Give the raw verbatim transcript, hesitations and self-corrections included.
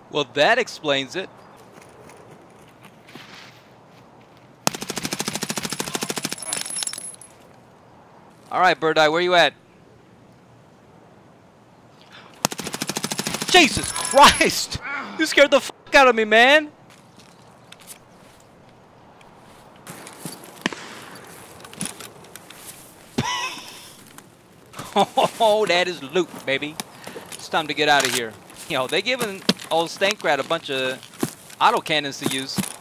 Well, that explains it. All right, Bird Eye, where you at? Jesus Christ! You scared the fuck out of me, man! Oh, that is loot, baby. It's time to get out of here. Yo, they giving old Stankrat a bunch of auto cannons to use.